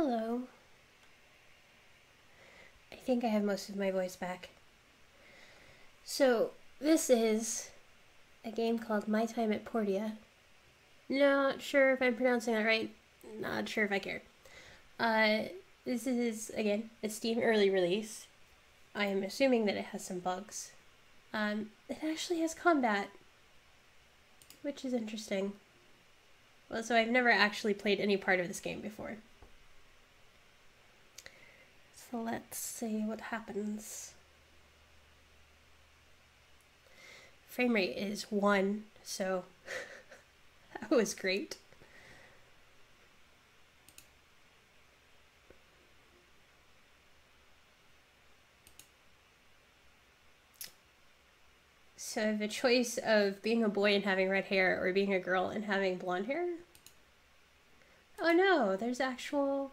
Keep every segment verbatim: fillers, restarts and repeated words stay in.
Hello. I think I have most of my voice back. So, this is a game called My Time at Portia. Not sure if I'm pronouncing that right. Not sure if I care. Uh, this is, again, a Steam early release. I am assuming that it has some bugs. Um, it actually has combat, which is interesting. Well, so I've never actually played any part of this game before. So let's see what happens. Frame rate is one, so that was great. So I have a choice of being a boy and having red hair or being a girl and having blonde hair. Oh no, there's actual...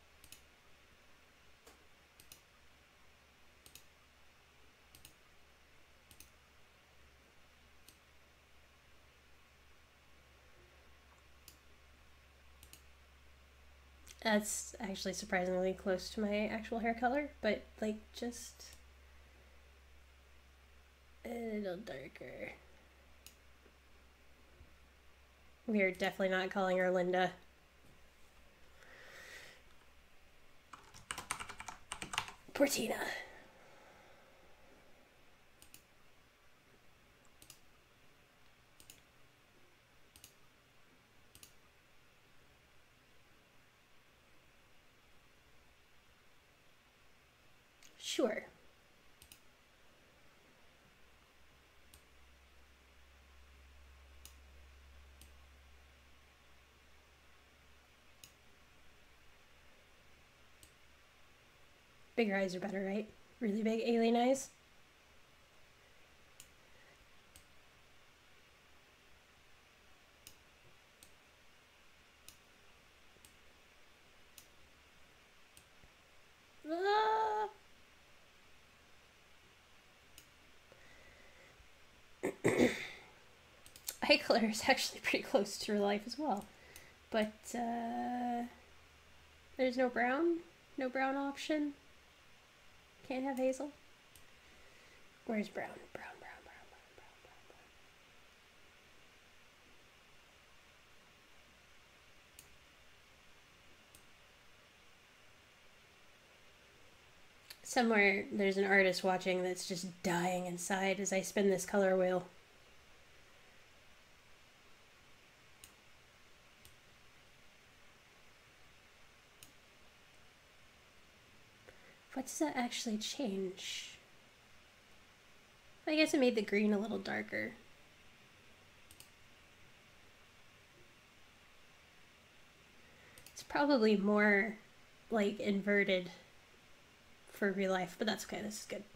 That's actually surprisingly close to my actual hair color, but like just a little darker. We are definitely not calling her Linda. Portina. Sure. Bigger eyes are better, right? Really big alien eyes. Ah! Eye color is actually pretty close to real life as well. But, uh... there's no brown? No brown option? Can't have hazel? Where's brown? Brown, brown, brown, brown, brown, brown, brown. Somewhere there's an artist watching that's just dying inside as I spin this color wheel. What does that actually change? I guess it made the green a little darker. It's probably more like inverted for real life, but that's okay, this is good.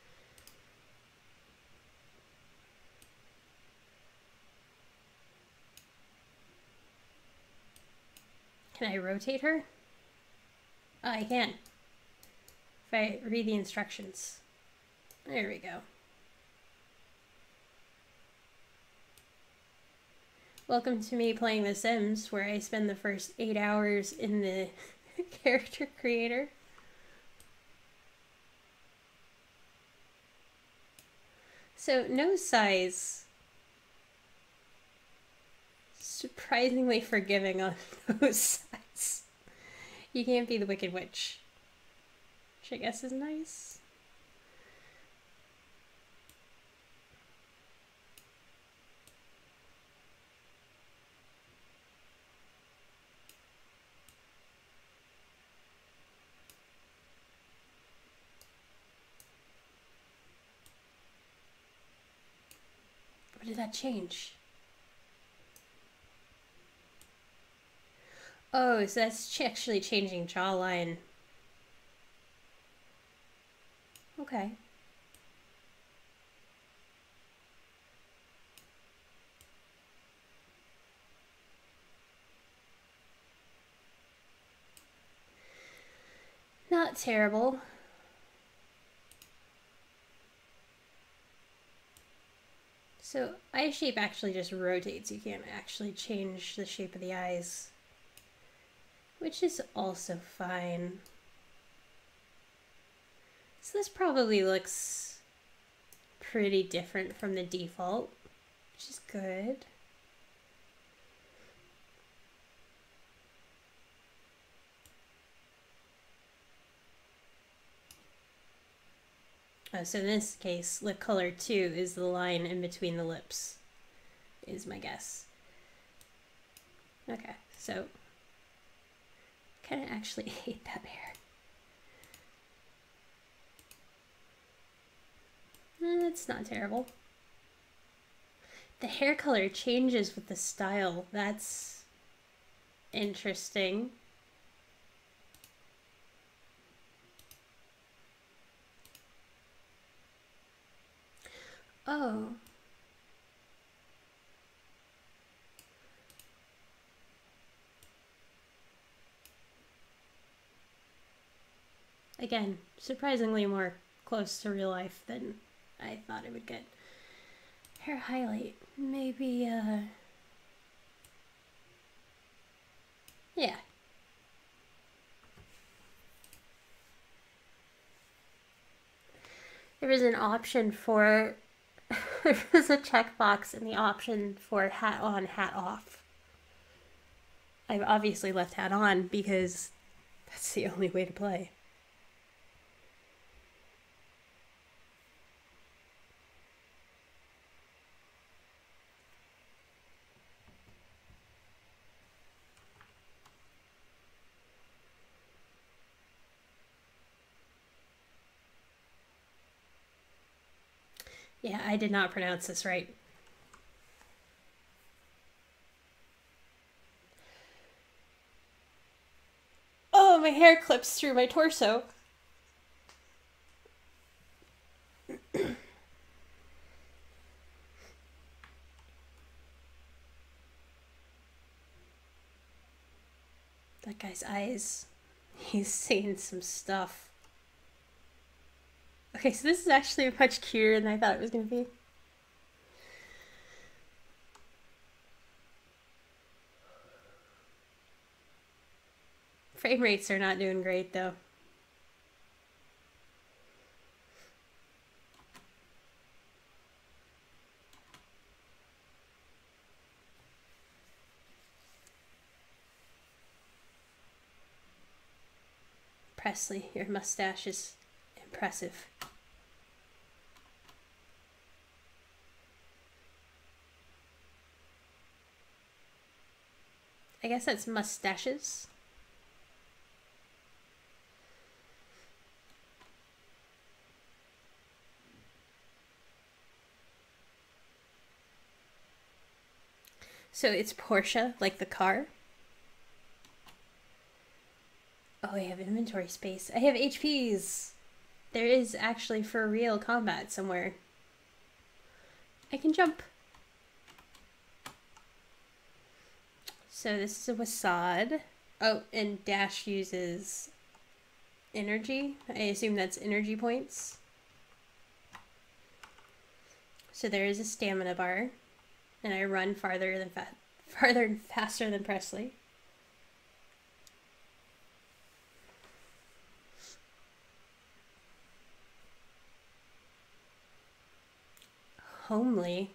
Can I rotate her? Oh, I can. If I read the instructions. There we go. Welcome to me playing The Sims, where I spend the first eight hours in the character creator. So, nose size. Surprisingly forgiving on nose size. You can't be the Wicked Witch. Which I guess is nice. What did that change? Oh, so that's actually changing jawline. Okay. Not terrible. So eye shape actually just rotates. You can't actually change the shape of the eyes. which is also fine. So this probably looks pretty different from the default, which is good. Oh, so in this case, lip color two is the line in between the lips, is my guess. Okay, so I kind of actually hate that hair. Eh, it's not terrible. The hair color changes with the style. That's interesting. Oh. Again, surprisingly more close to real life than I thought it would get. Hair highlight. Maybe, uh... yeah. There was an option for... there was a checkbox in the option for hat on, hat off. I've obviously left hat on because that's the only way to play. Yeah, I did not pronounce this right. Oh, my hair clips through my torso. That guy's eyes. He's seeing some stuff. Okay, so this is actually much cuter than I thought it was going to be. Frame rates are not doing great, though. Presley, your mustache is impressive. I guess that's mustaches. So it's Porsche, like the car. Oh, I have inventory space. I have H Ps. There is actually for real combat somewhere. I can jump. So this is a Wasad. Oh, and Dash uses energy. I assume that's energy points. So there is a stamina bar. And I run farther than fa farther and faster than Presley. Homely.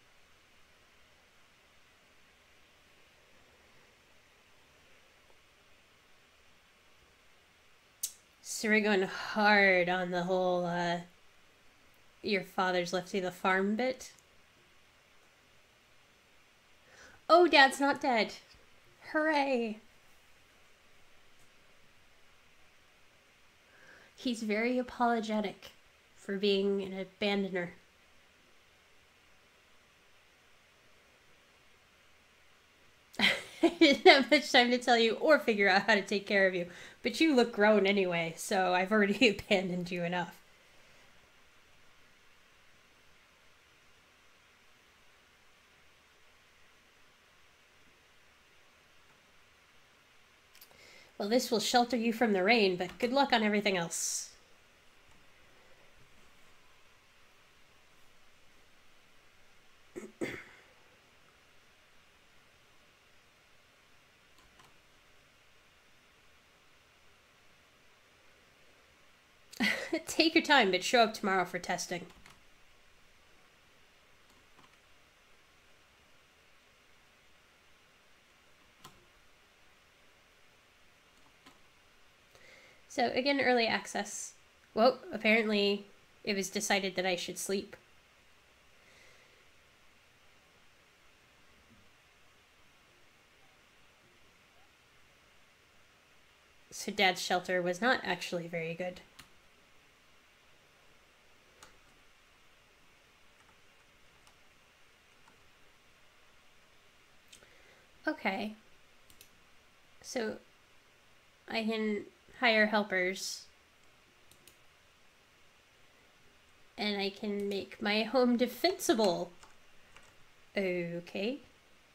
So we're going hard on the whole uh, your father's left you the farm bit. Oh, Dad's not dead. Hooray. He's very apologetic for being an abandoner. I didn't have much time to tell you or figure out how to take care of you, but you look grown anyway, so I've already abandoned you enough. Well, this will shelter you from the rain, but good luck on everything else. Take your time, but show up tomorrow for testing. So again, early access. Well, apparently it was decided that I should sleep. So Dad's shelter was not actually very good. Okay. So I can hire helpers. And I can make my home defensible. Okay.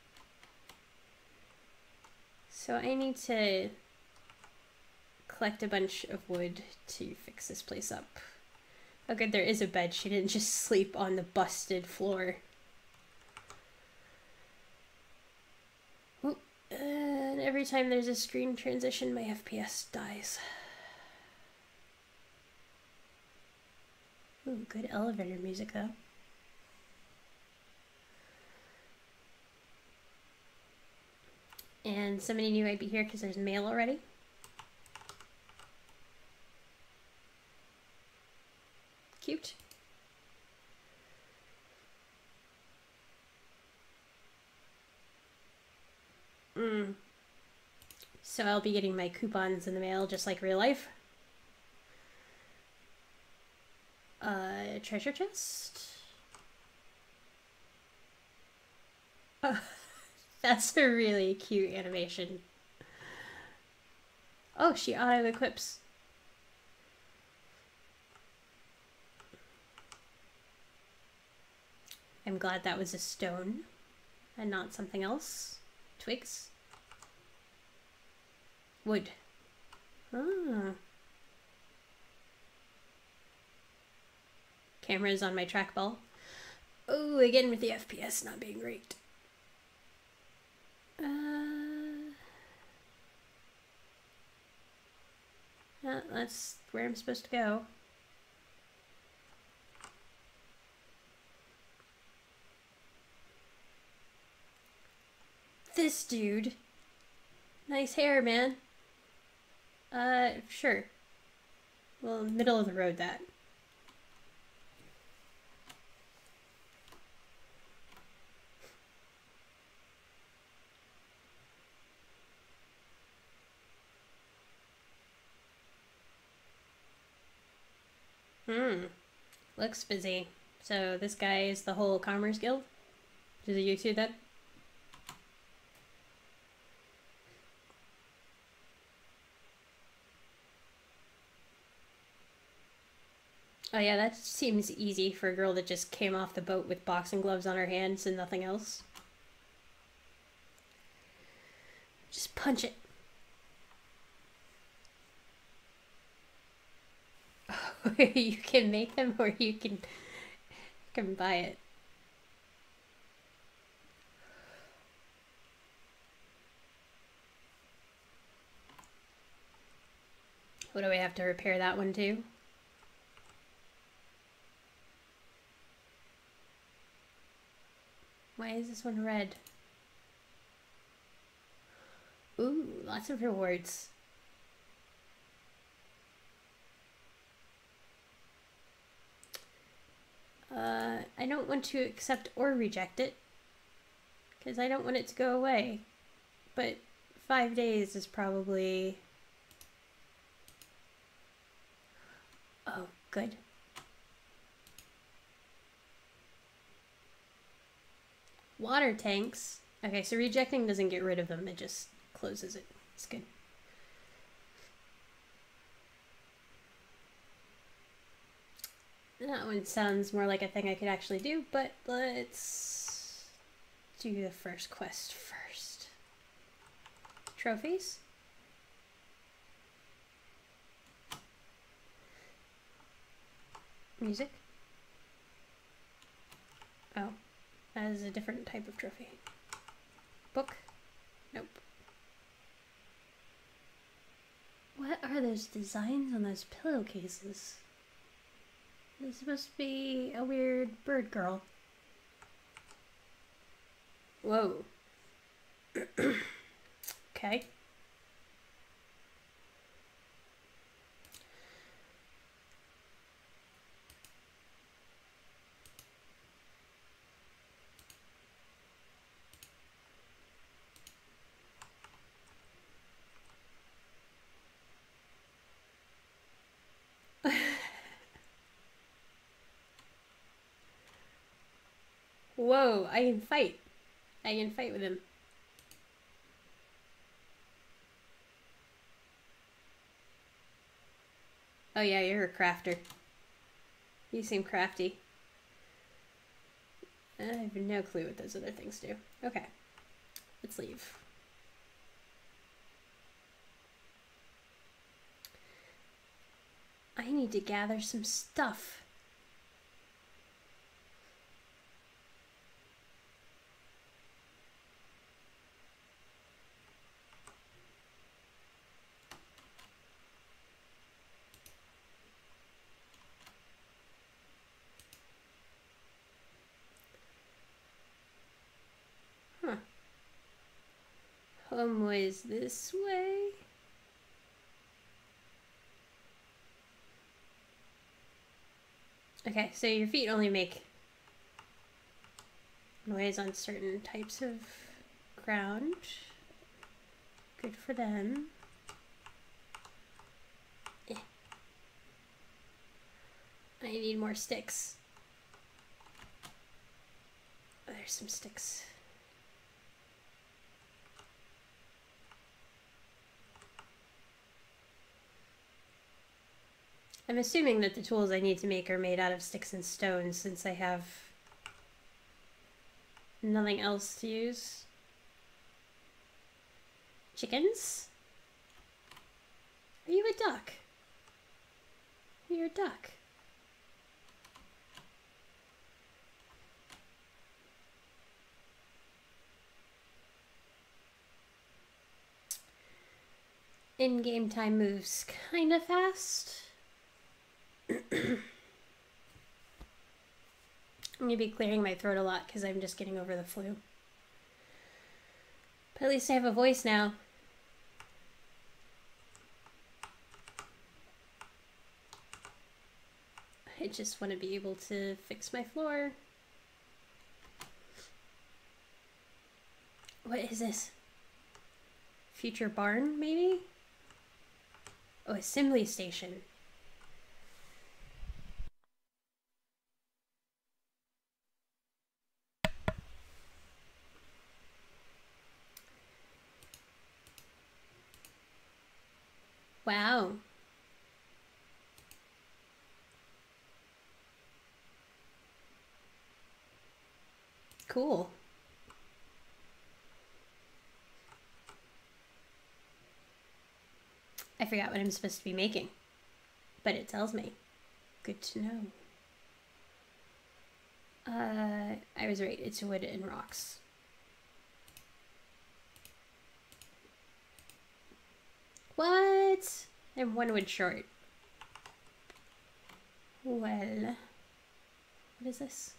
So I need to collect a bunch of wood to fix this place up. Oh good, there is a bed. She didn't just sleep on the busted floor. Oh, and every time there's a screen transition, my F P S dies. Ooh, good elevator music though. And somebody knew I'd be here because there's mail already. Cute. Mm. So I'll be getting my coupons in the mail just like real life. Uh, treasure chest? Oh, that's a really cute animation. Oh, she auto-equips. I'm glad that was a stone and not something else. Twigs? Wood. Ah. Cameras on my trackball. Oh, again with the F P S not being great. Uh, yeah, that's where I'm supposed to go. This dude. Nice hair, man. Uh, sure. Well, middle of the road, that. Hmm. Looks busy. So this guy is the whole Commerce Guild? Is it you two then? Oh yeah, that seems easy for a girl that just came off the boat with boxing gloves on her hands and nothing else. Just punch it. You can make them or you can, can buy it. What do I have to repair that one too? Why is this one red? Ooh, lots of rewards. Uh, I don't want to accept or reject it because I don't want it to go away. But five days is probably... Oh, good. Water tanks. Okay, so rejecting doesn't get rid of them, it just closes it. It's good. That one sounds more like a thing I could actually do, but let's do the first quest first. Trophies? Music? Oh, that is a different type of trophy. Book? Nope. What are those designs on those pillowcases? This is supposed to be a weird bird girl. Whoa. Okay. Whoa, I can fight. I can fight with him. Oh yeah, you're a crafter. You seem crafty. I have no clue what those other things do. Okay, let's leave. I need to gather some stuff. Huh. Home was this way. Okay, so your feet only make noise on certain types of ground. Good for them. Eh. I need more sticks. Oh, there's some sticks. I'm assuming that the tools I need to make are made out of sticks and stones since I have nothing else to use. Chickens? Are you a duck? You're a duck. In-game time moves kinda fast. I'm gonna be clearing my throat a lot because I'm just getting over the flu. But at least I have a voice now. I just want to be able to fix my floor. What is this? Future barn, maybe? Oh, assembly station. Wow. Cool. I forgot what I'm supposed to be making, but it tells me. Good to know. Uh, I was right, it's wood and rocks. What? I'm one wood short. Well, what is this?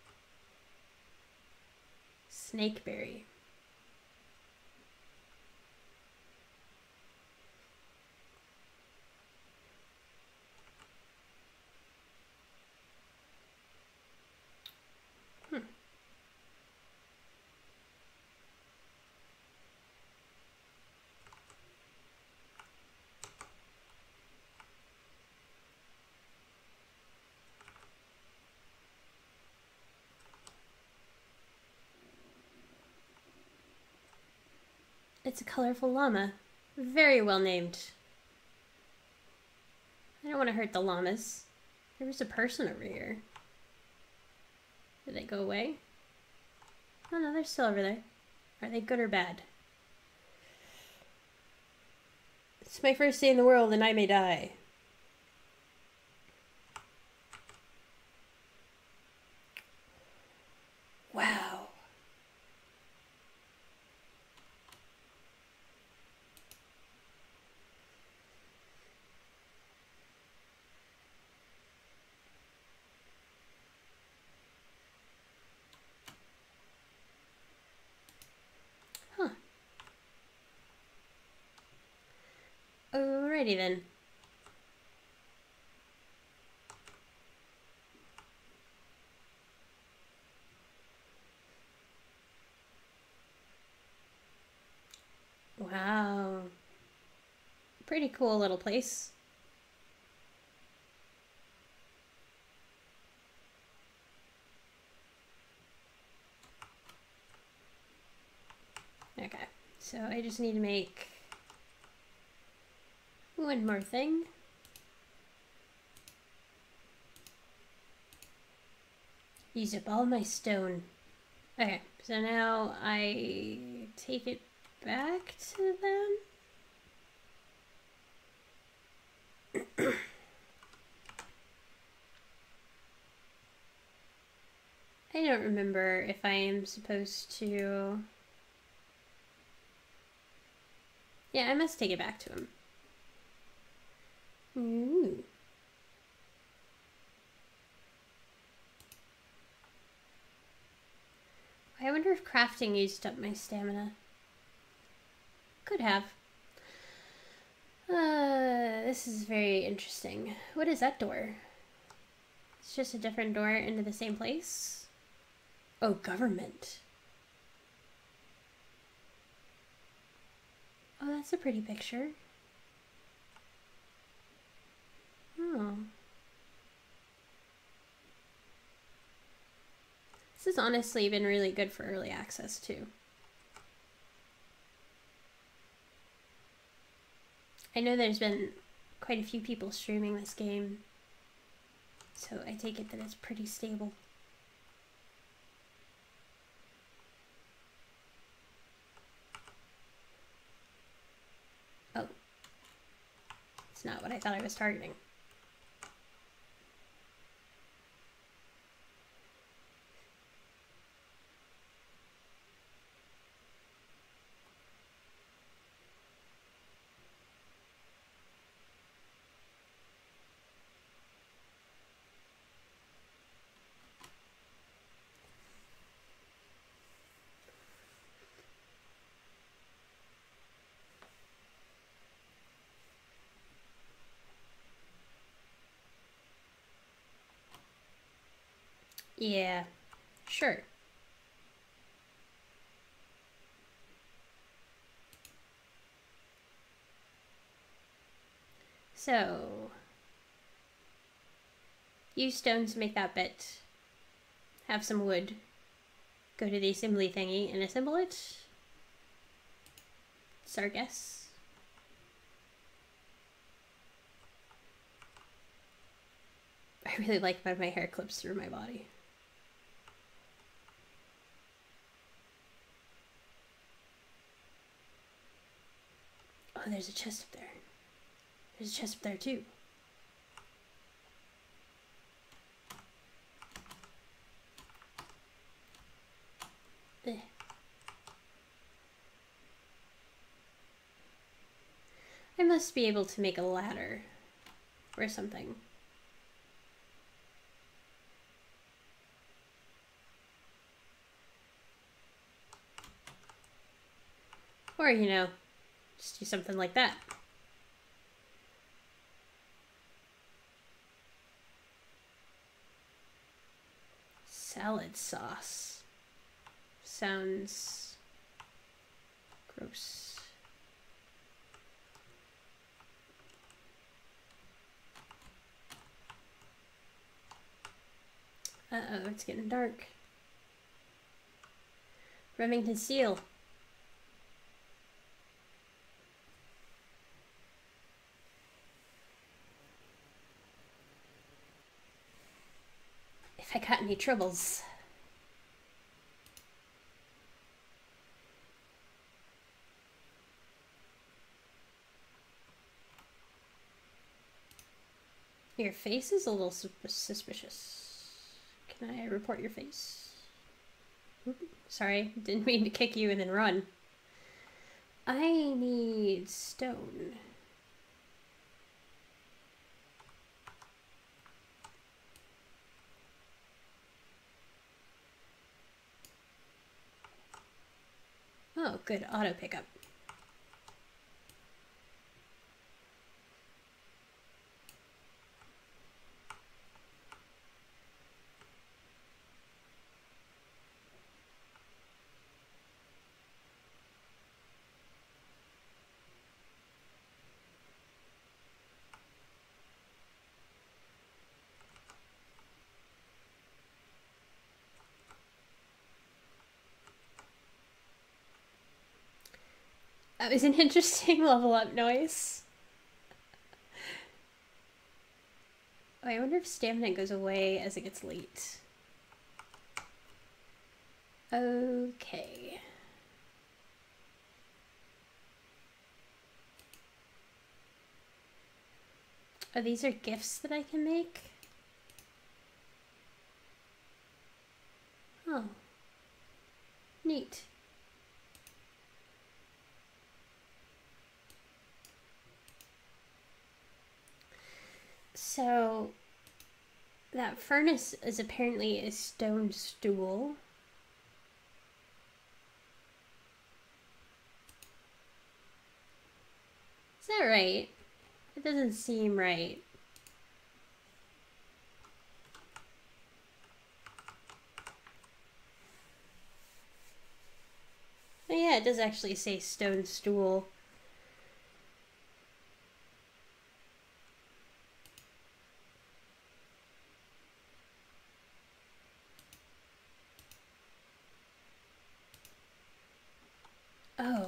Snakeberry. Hmm. It's a colorful llama. Very well named. I don't want to hurt the llamas. There was a person over here. Did they go away? Oh no, they're still over there. Are they good or bad? It's my first day in the world and I may die. Wow. Alrighty then. Wow. Pretty cool little place. Okay, so I just need to make one more thing. Use up all my stone. Okay, so now I take it back to them. I don't remember if I am supposed to... Yeah, I must take it back to him. Ooh. I wonder if crafting used up my stamina. Could have. Uh, this is very interesting. What is that door? It's just a different door into the same place? Oh, government. Oh, that's a pretty picture. Oh. This has honestly been really good for early access too. I know there's been quite a few people streaming this game, so I take it that it's pretty stable. Oh. It's not what I thought I was targeting. Yeah, sure. So, use stone to make that bit. Have some wood. Go to the assembly thingy and assemble it. It's our guess. I really like when my hair clips through my body. Oh, there's a chest up there. There's a chest up there too. Eh. I must be able to make a ladder or something. Or, you know, just do something like that. Salad sauce. Sounds gross. Uh-oh, it's getting dark. Remington Seal. If I got any troubles. Your face is a little suspicious. Can I report your face? Oops, sorry, didn't mean to kick you and then run. I need stone. Oh, good auto pickup. That was an interesting level up noise. Oh, I wonder if stamina goes away as it gets late. Okay. Oh, these are gifts that I can make? Oh. Neat. So, that furnace is apparently a stone stool. Is that right? It doesn't seem right. Oh yeah, it does actually say stone stool. Oh.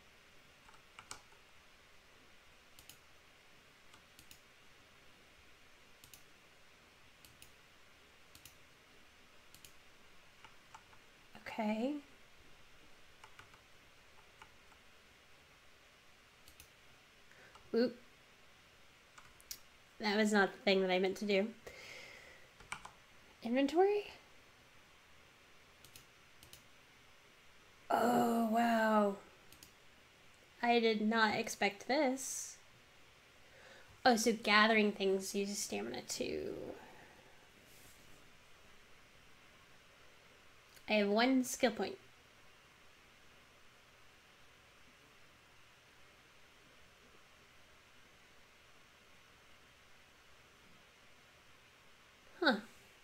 Okay. Oop. That was not the thing that I meant to do. Inventory? Oh, wow. I did not expect this. Oh, so gathering things uses stamina too. I have one skill point. Huh.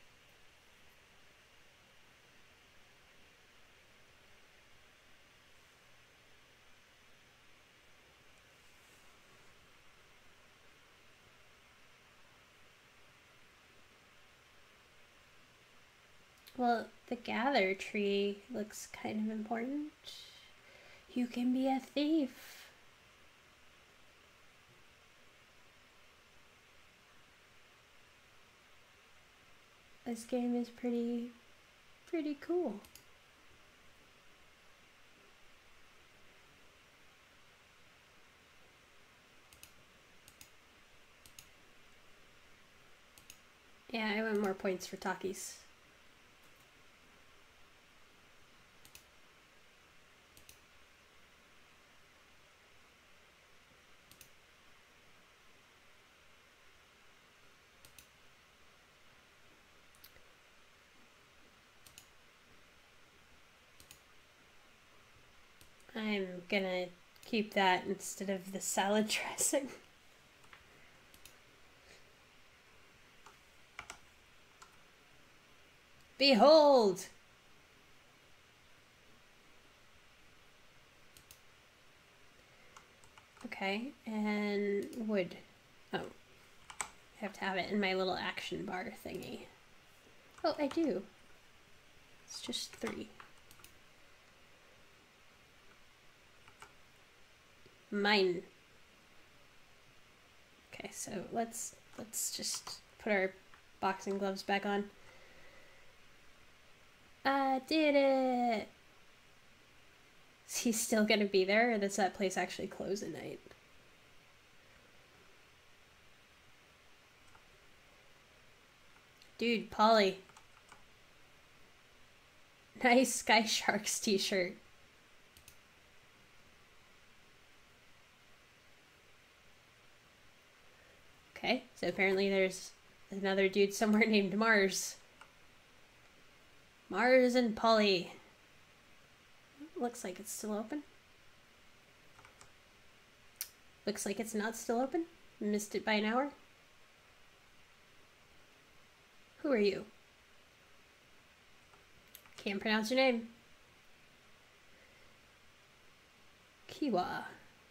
Well, the gather tree looks kind of important. You can be a thief. This game is pretty, pretty cool. Yeah, I want more points for Takis. I'm gonna keep that instead of the salad dressing. Behold! Okay, and wood. Oh, I have to have it in my little action bar thingy. Oh, I do. It's just three. Mine. Okay, so let's let's just put our boxing gloves back on. I did it! Is he still gonna be there, or does that place actually close at night? Dude, Polly. Nice Sky Sharks t-shirt. Okay, so apparently there's another dude somewhere named Mars. Mars and Polly. Looks like it's still open. Looks like it's not still open. Missed it by an hour. Who are you? Can't pronounce your name. Kiwa.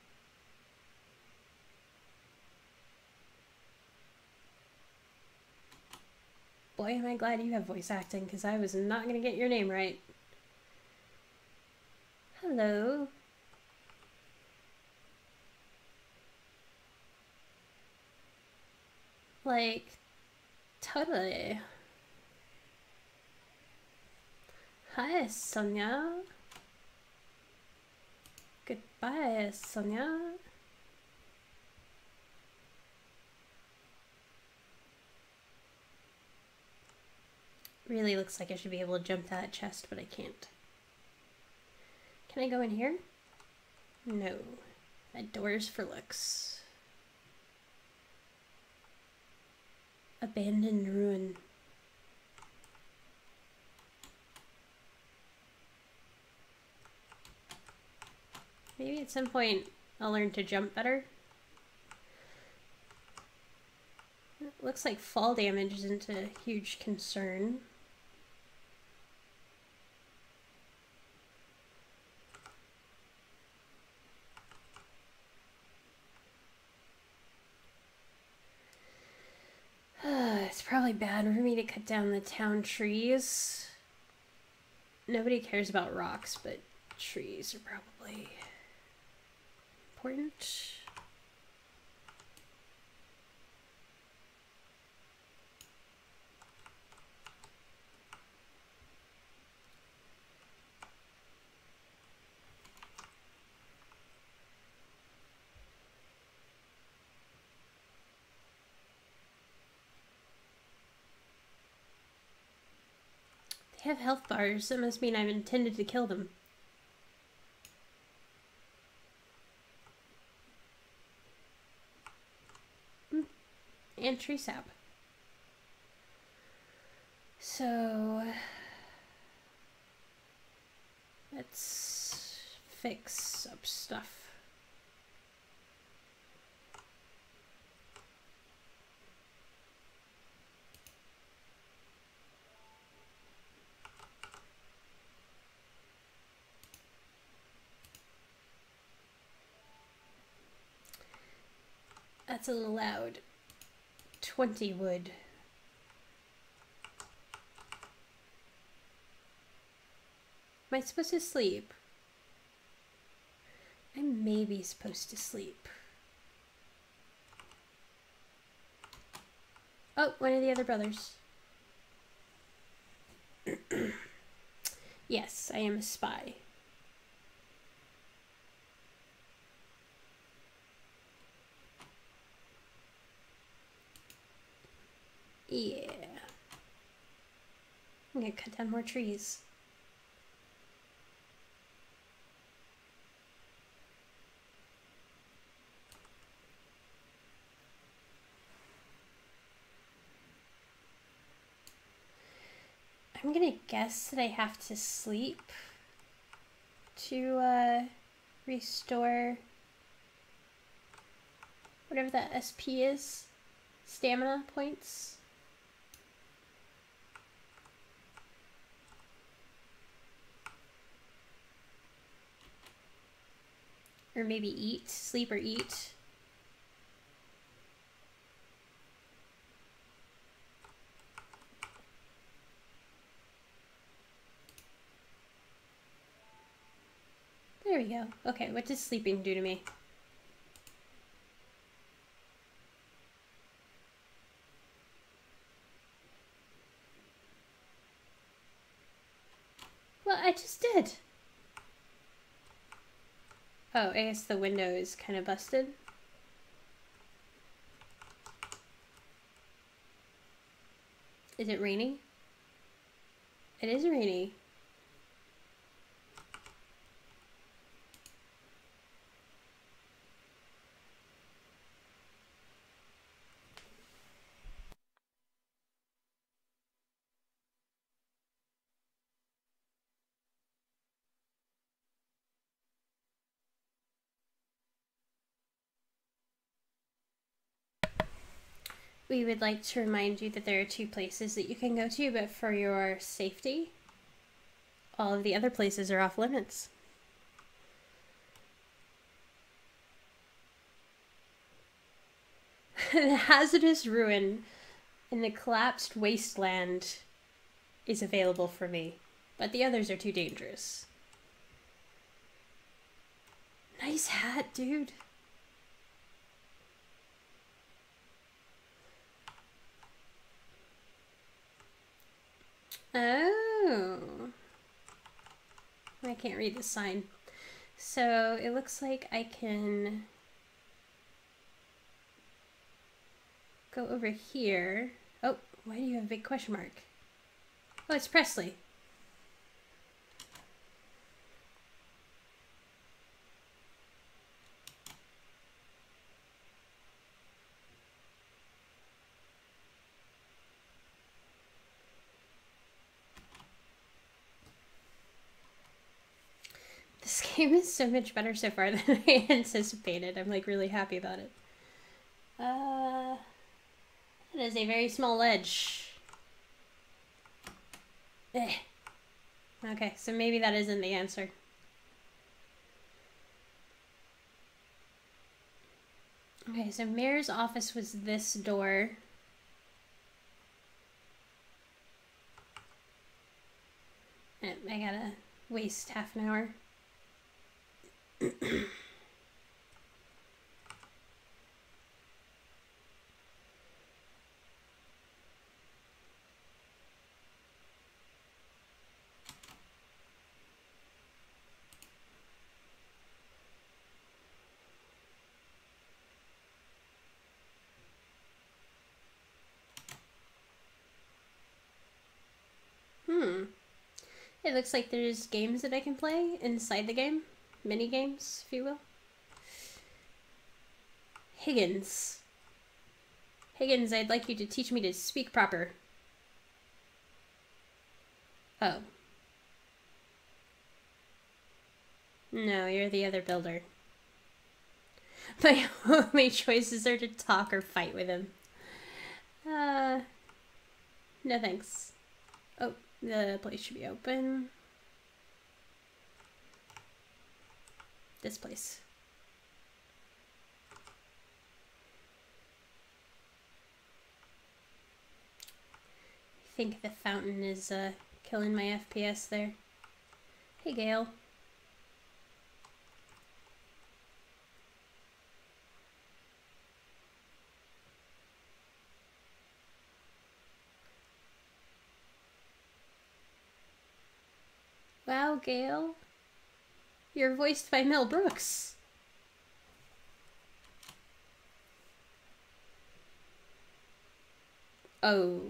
Boy, am I glad you have voice acting, because I was not going to get your name right. Hello. Like, totally. Hi, Sonia. Goodbye, Sonia. Really looks like I should be able to jump that chest, but I can't. Can I go in here? No. That door's for looks. Abandoned ruin. Maybe at some point I'll learn to jump better. It looks like fall damage isn't a huge concern. It's probably bad for me to cut down the town trees. Nobody cares about rocks, but trees are probably important. They have health bars. That must mean I've intended to kill them. Mm. And tree sap. So let's fix up stuff. That's a little loud. twenty wood. Am I supposed to sleep? I may be supposed to sleep. Oh, one of the other brothers. Yes, I am a spy. Yeah. I'm gonna cut down more trees. I'm gonna guess that I have to sleep to uh, restore whatever that S P is, stamina points. Or maybe eat, sleep or eat. There we go. Okay, what does sleeping do to me? Well, I just did. Oh, I guess the window is kind of busted. Is it raining? It is rainy. We would like to remind you that there are two places that you can go to, but for your safety, all of the other places are off limits. The hazardous ruin in the collapsed wasteland is available for me, but the others are too dangerous. Nice hat, dude. Oh. I can't read the sign. So it looks like I can go over here. Oh, why do you have a big question mark? Oh, it's Presley. This game is so much better so far than I anticipated. I'm like really happy about it. Uh, it is a very small ledge. Eh. Okay, so maybe that isn't the answer. Okay, so Mayor's office was this door. And I gotta waste half an hour. Hmm. It looks like there's games that I can play inside the game. Mini games, if you will. Higgins. Higgins, I'd like you to teach me to speak proper. Oh. No, you're the other builder. My only choices are to talk or fight with him. Uh, no thanks. Oh, the place should be open. This place. I think the fountain is uh, killing my F P S there. Hey, Gale. Wow, Gale. You're voiced by Mel Brooks. Oh.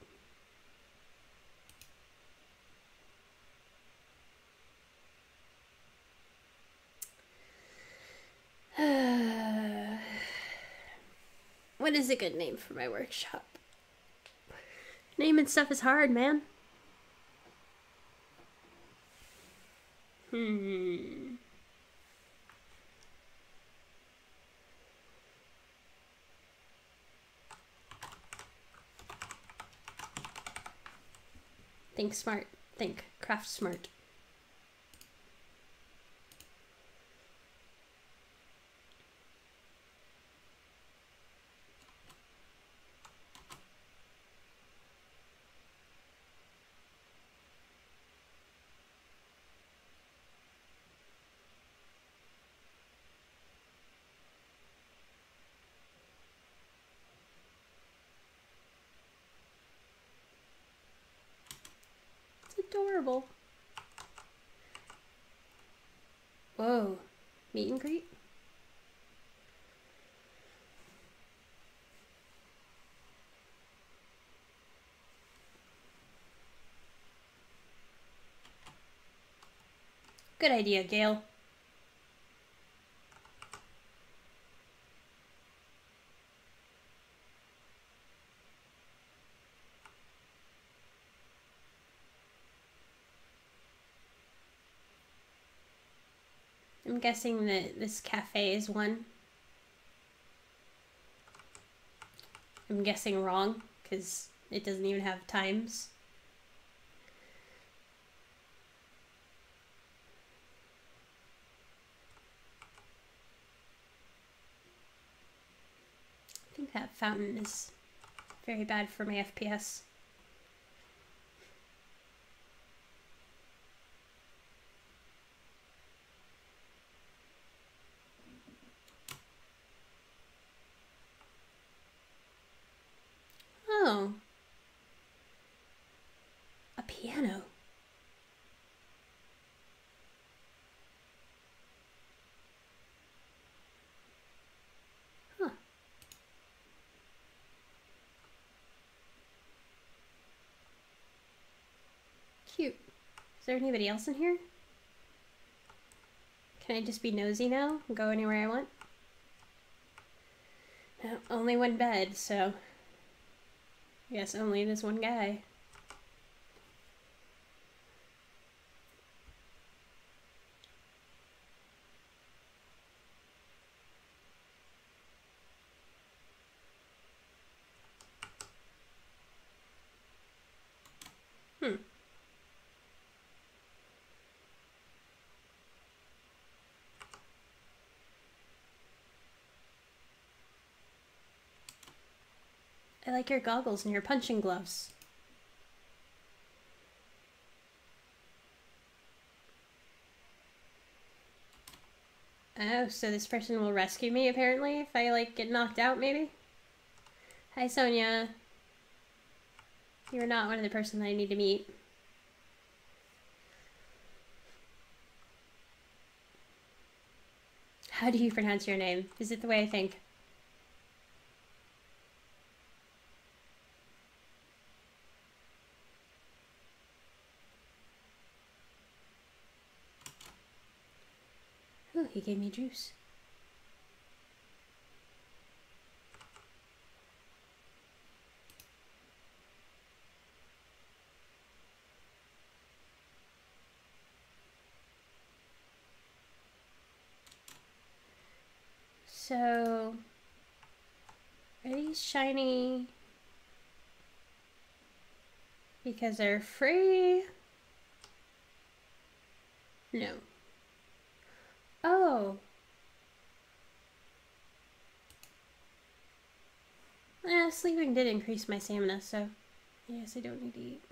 What is a good name for my workshop? Naming stuff is hard, man. Hmm. Think smart. Think craft smart. Adorable. Whoa. Meet and greet? Good idea, Gale. I'm guessing that this cafe is one. I'm guessing wrong, because it doesn't even have times. I think that fountain is very bad for my F P S. Oh. piano. Huh. Cute. Is there anybody else in here? Can I just be nosy now and go anywhere I want? No, only one bed, so I guess only this one guy. Hmm. I like your goggles and your punching gloves. Oh, so this person will rescue me, apparently, if I, like, get knocked out, maybe? Hi, Sonia. You're not one of the person I need to meet. How do you pronounce your name? Is it the way I think? Oh, he gave me juice. So, are these shiny because they're free? No. Oh. Eh, sleeping did increase my stamina, so yes, I don't need to eat.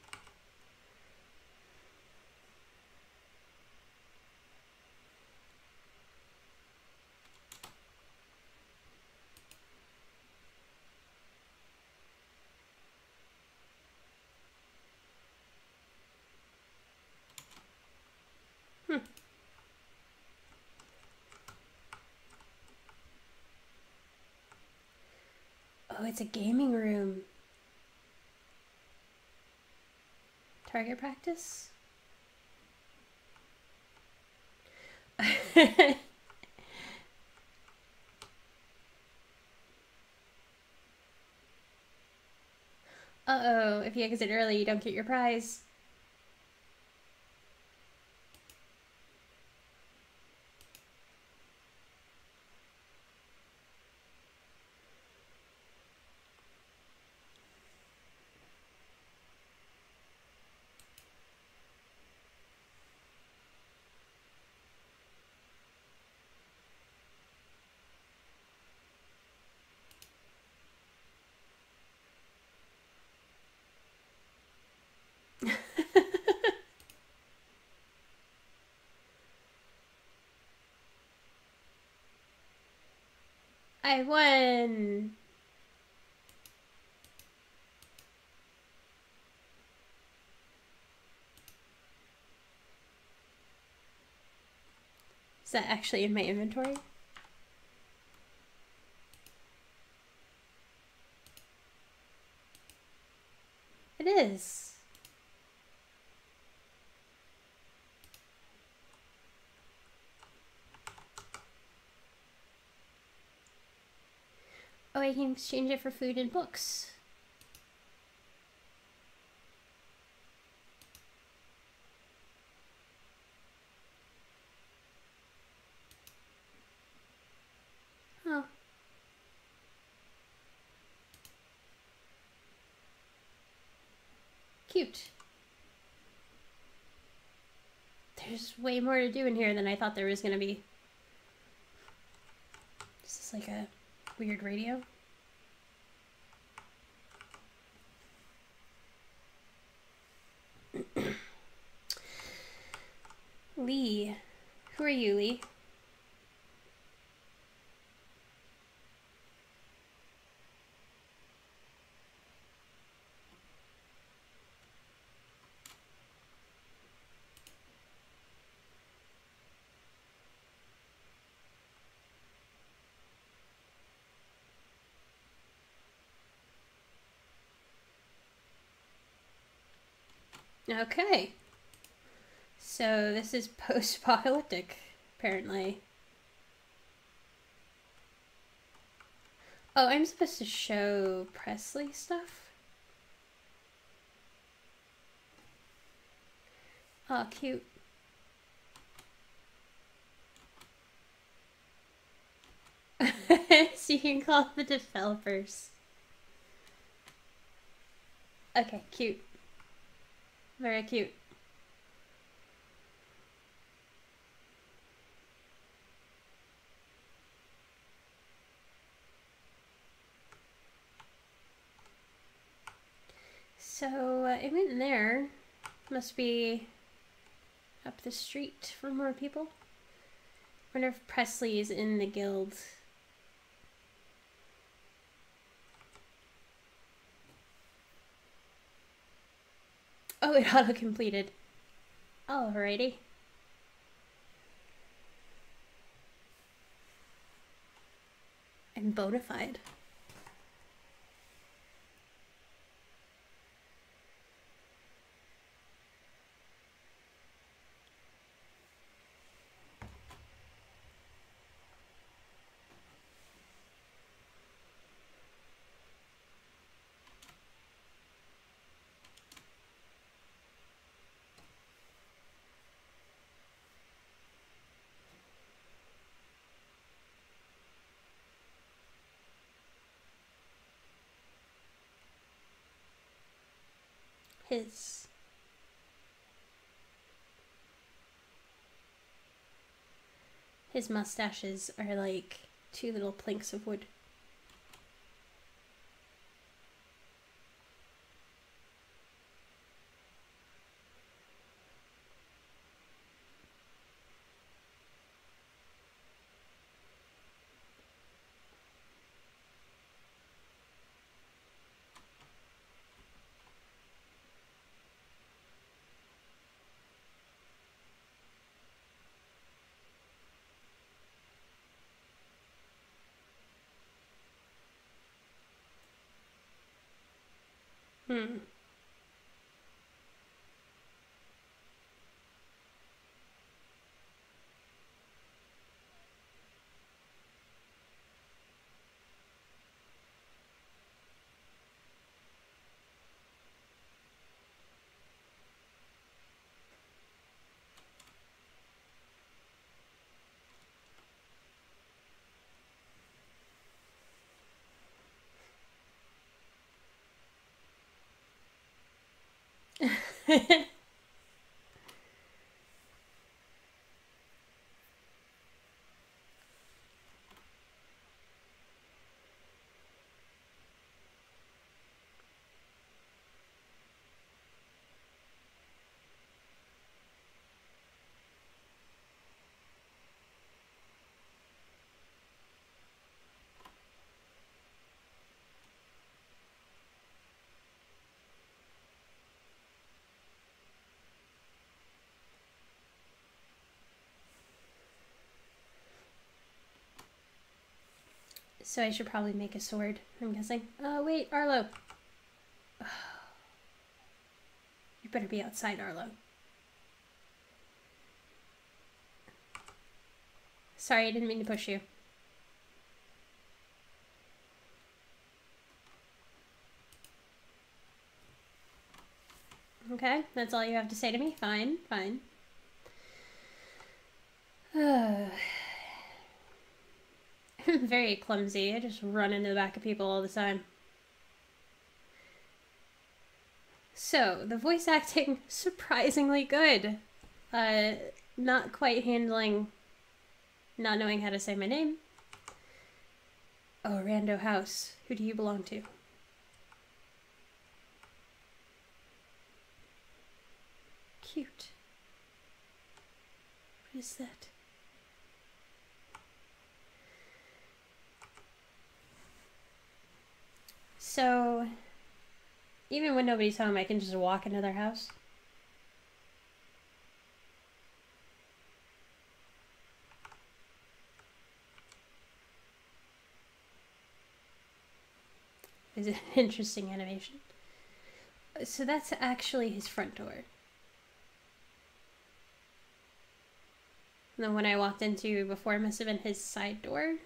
Hmm. Oh, it's a gaming room. Target practice? Uh-oh, if you exit early, you don't get your prize. I won! Is that actually in my inventory? It is. Oh, I can exchange it for food and books. Oh. Cute. There's way more to do in here than I thought there was gonna be. Is this like a weird radio? Lee. Who are you, Lee? Okay. So this is post-apocalyptic, apparently. Oh, I'm supposed to show Presley stuff? Oh, cute. So you can call the developers. Okay, cute. Very cute. So, uh, it went in there. Must be up the street for more people. Wonder if Presley is in the guild. Oh, it auto-completed. Alrighty. I'm bona fide. His. His mustaches are like two little planks of wood. Hmm. So I should probably make a sword, I'm guessing. Oh, wait, Arlo. You better be outside, Arlo. Sorry, I didn't mean to push you. Okay, that's all you have to say to me? Fine, fine. I'm very clumsy. I just run into the back of people all the time. So, the voice acting, surprisingly good. Uh, not quite handling not knowing how to say my name. Oh, Rando House. Who do you belong to? Cute. What is that? So, even when nobody's home, I can just walk into their house. Is it an interesting animation? So that's actually his front door. The one I walked into before must have been his side door.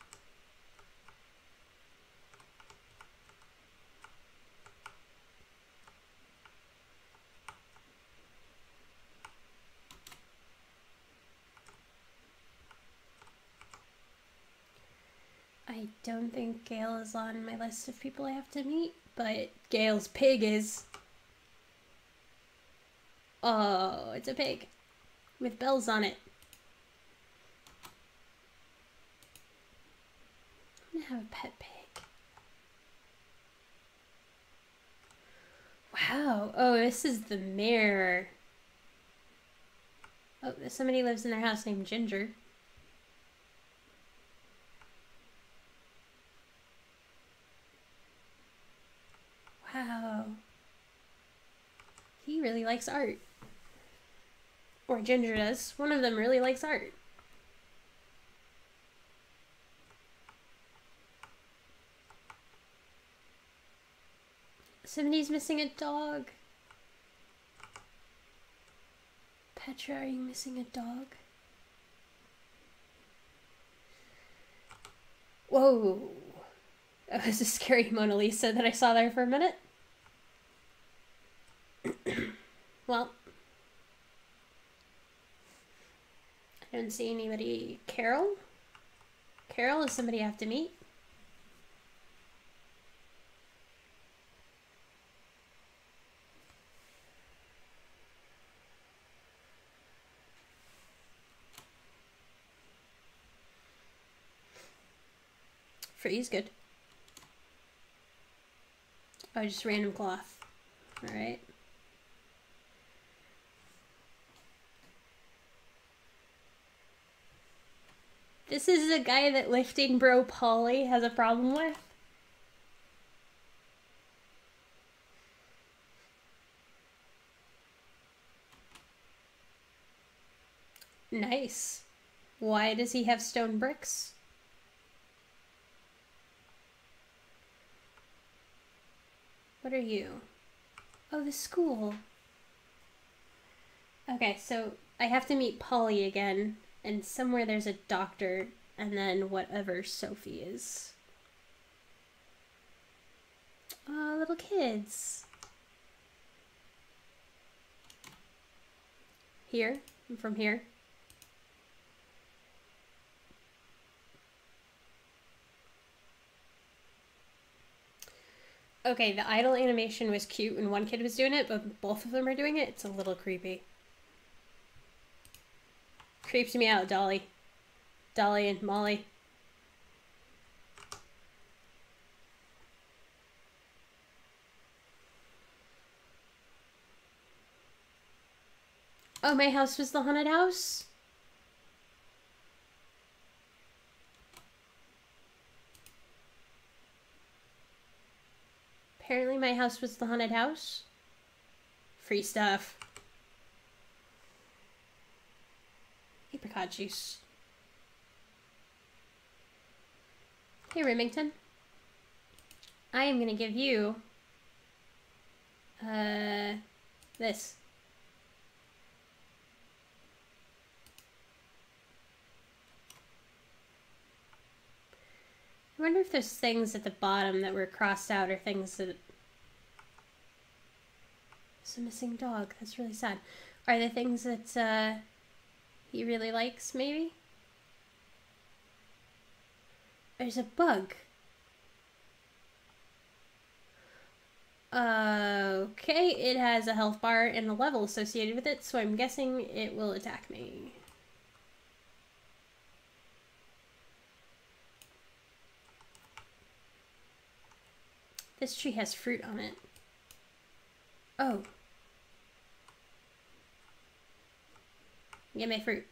I don't think Gail is on my list of people I have to meet, but Gail's pig is. Oh, it's a pig with bells on it. I'm gonna have a pet pig. Wow. Oh, this is the mayor. Oh, somebody lives in their house named Ginger. Wow. He really likes art. Or Ginger does. One of them really likes art. Somebody's missing a dog. Petra, are you missing a dog? Whoa. That was a scary Mona Lisa that I saw there for a minute. Well, I don't see anybody. Carol? Carol is somebody I have to meet. Free's good. Oh, just random cloth. Alright. This is a guy that Lifting Bro Polly has a problem with. Nice. Why does he have stone bricks? What are you? Oh, the school. Okay, so I have to meet Polly again, and somewhere there's a doctor, and then whatever Sophie is. Oh, little kids. Here? I'm from here. Okay, the idle animation was cute when one kid was doing it, but both of them are doing it. It's a little creepy. Creeps me out, Dolly. Dolly and Molly. Oh, my house was the haunted house? Apparently my house was the haunted house. Free stuff. Apricot juice. Hey, Remington. I am gonna give you uh this. I wonder if there's things at the bottom that were crossed out or things that... It's a missing dog. That's really sad. Are there things that uh, he really likes, maybe? There's a bug. Uh, okay, it has a health bar and a level associated with it, so I'm guessing it will attack me. This tree has fruit on it. Oh. Get my fruit.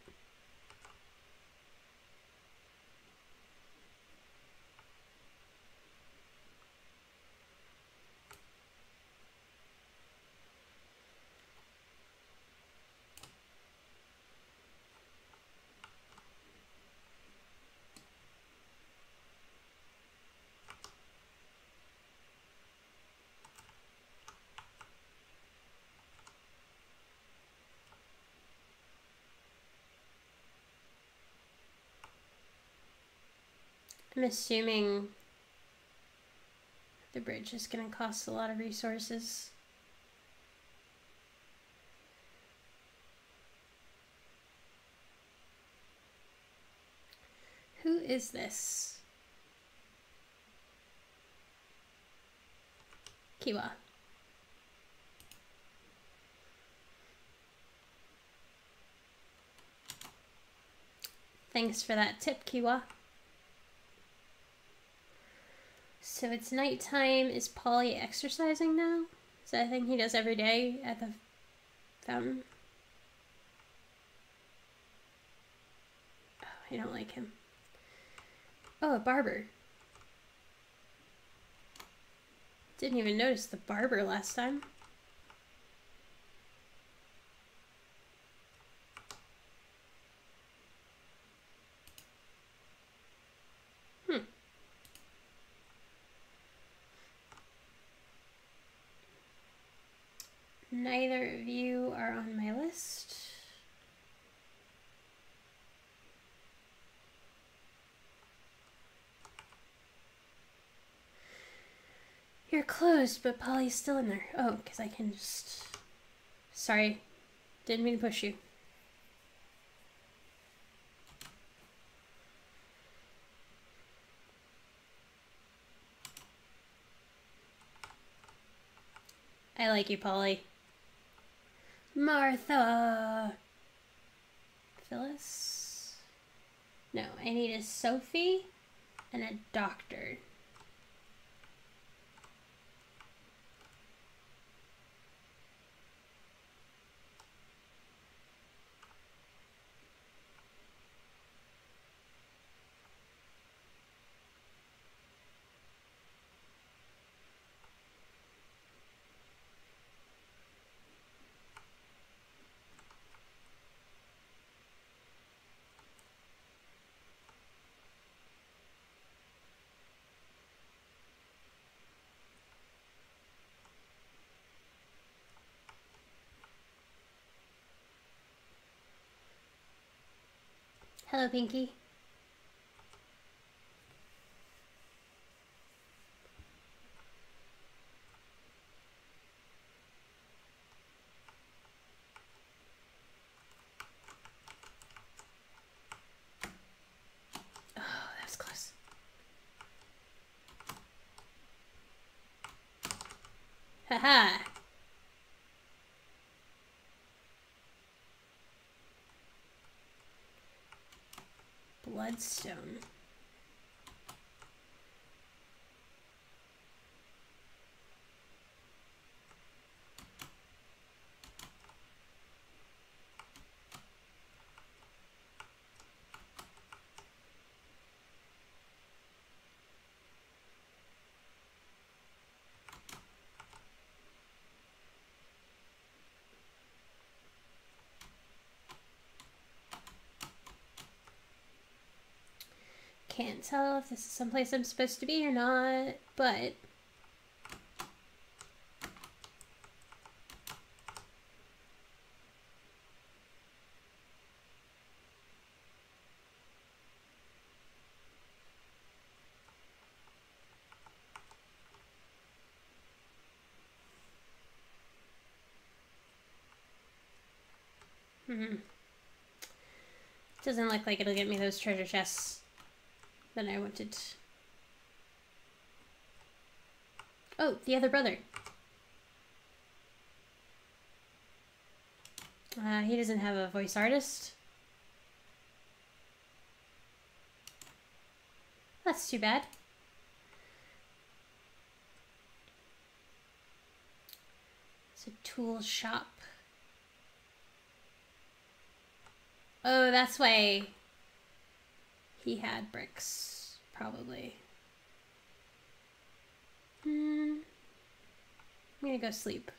I'm assuming the bridge is going to cost a lot of resources. Who is this? Kiwa. Thanks for that tip, Kiwa. So it's nighttime. Is Polly exercising now? Is that a thing he does every day at the fountain? Oh, I don't like him. Oh, a barber. Didn't even notice the barber last time. Hmm. Neither of you are on my list. You're closed, but Polly's still in there. Oh, because I can just... Sorry. Didn't mean to push you. I like you, Polly. Martha! Phyllis? No, I need a Sophie and a doctor. Hello, Pinky. Oh, that was close. Haha. Bloodstone. Can't tell if this is someplace I'm supposed to be or not, but hmm. Doesn't look like it'll get me those treasure chests that I wanted. Oh, the other brother. Uh, he doesn't have a voice artist. That's too bad. It's a tool shop. Oh, that's why he had bricks, probably. Hmm. I'm gonna go sleep.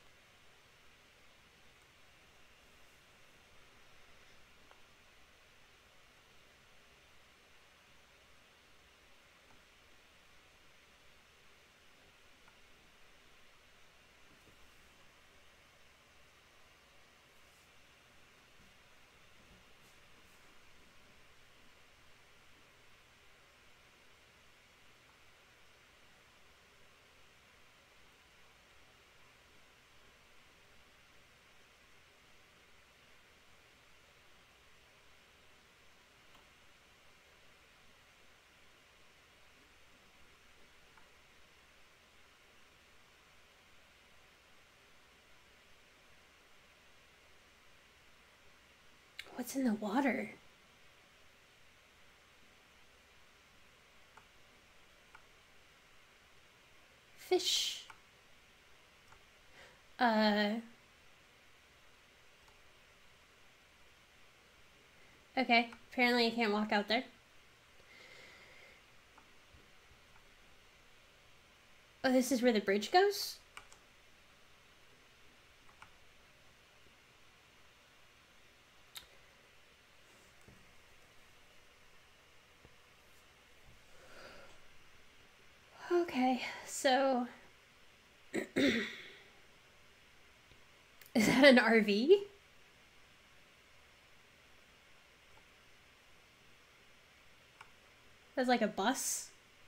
What's in the water? Fish. Uh. Okay, apparently you can't walk out there. Oh, this is where the bridge goes? Okay, so... Is that an R V? That's like a bus?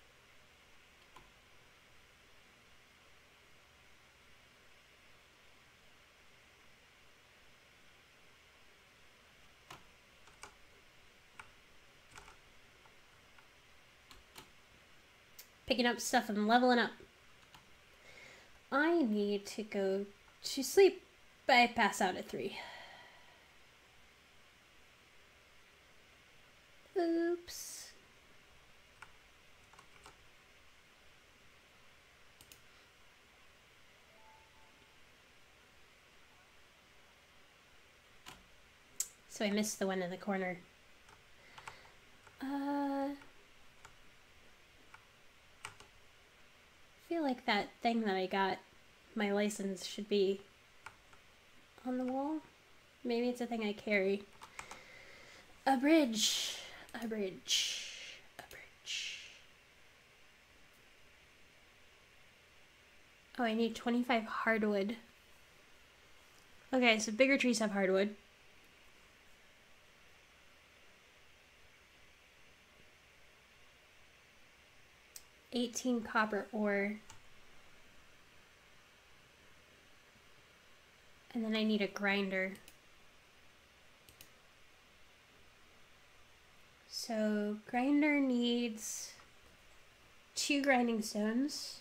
Picking up stuff and leveling up. I need to go to sleep. I pass out at three. Oops. So I missed the one in the corner. Uh, I feel like that thing that I got, my license, should be on the wall. Maybe it's a thing I carry. A bridge. A bridge. A bridge. Oh, I need twenty-five hardwood. Okay, so bigger trees have hardwood. eighteen copper ore. And then I need a grinder. So grinder needs two grinding stones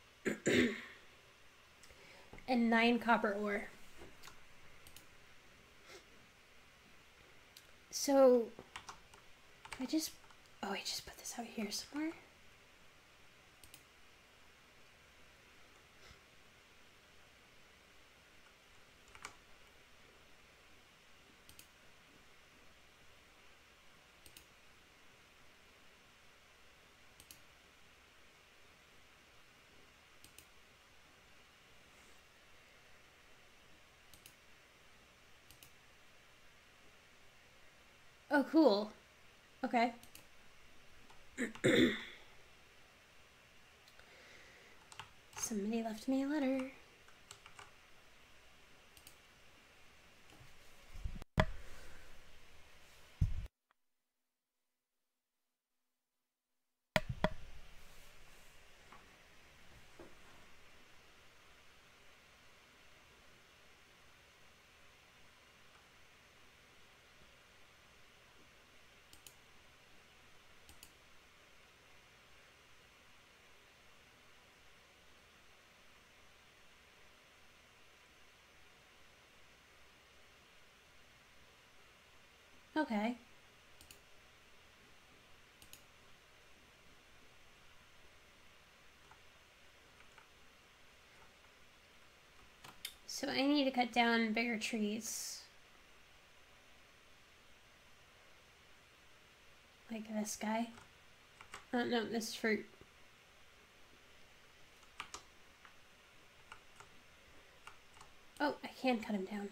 and nine copper ore. So I just, oh, I just put this out here somewhere. Oh, cool. Okay. Somebody left me a letter. Okay. So I need to cut down bigger trees. Like this guy. Oh, no, this is fruit. Oh, I can cut him down.